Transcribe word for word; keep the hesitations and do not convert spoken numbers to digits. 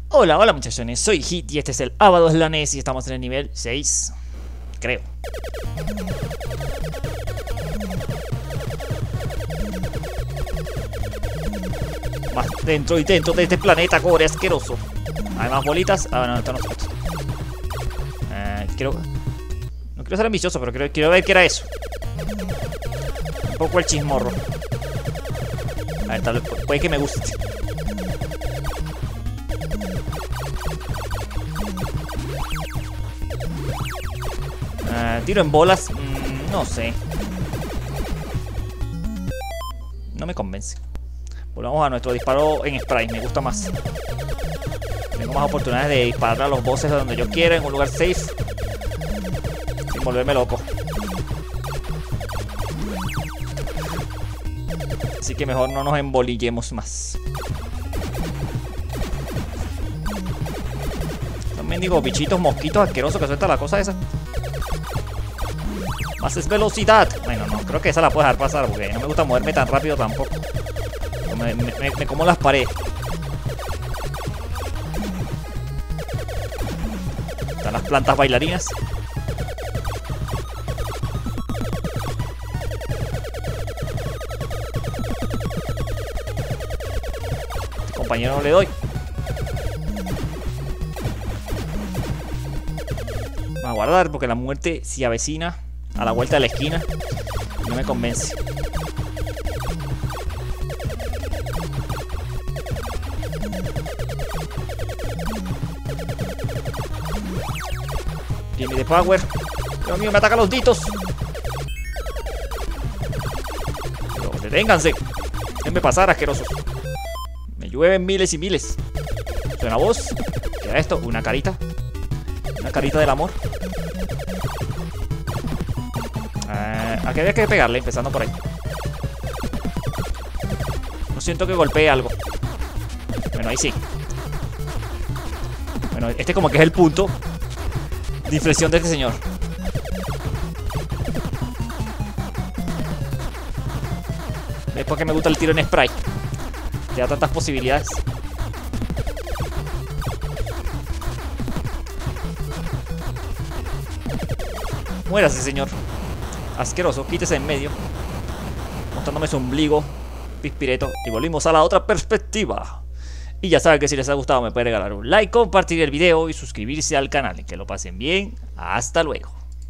Hola, hola muchachones, soy Hit y este es el Abados Lanes y estamos en el nivel seis, creo. Más dentro y dentro de este planeta cobre asqueroso. Hay más bolitas. Ah, no, esto no es. Eh, quiero... No quiero ser ambicioso, pero quiero, quiero ver qué era eso. Un poco el chismorro. A ver, tal vez puede que me guste. Uh, tiro en bolas, mm, no sé. No me convence. Volvamos a nuestro disparo en spray, me gusta más. Tengo más oportunidades de disparar a los bosses donde yo quiera, en un lugar safe, sin volverme loco. Así que mejor no nos embolillemos más. Son mendigos bichitos mosquitos asquerosos que suelta la cosa esa. Más es velocidad. Bueno, no, creo que esa la puedo dejar pasar porque no me gusta moverme tan rápido tampoco. Me, me, me, me como las paredes. Están las plantas bailarinas. Este compañero no le doy. Vamos a guardar porque la muerte se avecina a la vuelta de la esquina. No me convence. Give me the power. Dios mío, me atacan los ditos. Pero deténganse. Déjenme pasar, asquerosos. Me llueven miles y miles. Suena voz. ¿Qué era esto? Una carita. Una carita del amor. Uh, aquí había que pegarle, empezando por ahí. No siento que golpee algo. Bueno, ahí sí. Bueno, este como que es el punto de inflexión de este señor. Es porque me gusta el tiro en spray. Te da tantas posibilidades. Muérase, señor. Asqueroso, quítese en medio. Mostrándome su ombligo pispireto. Y volvimos a la otra perspectiva. Y ya saben que si les ha gustado me pueden regalar un like, compartir el video y suscribirse al canal. Y que lo pasen bien. Hasta luego.